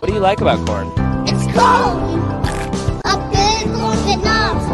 What do you like about corn? It's cold. A big long knobs.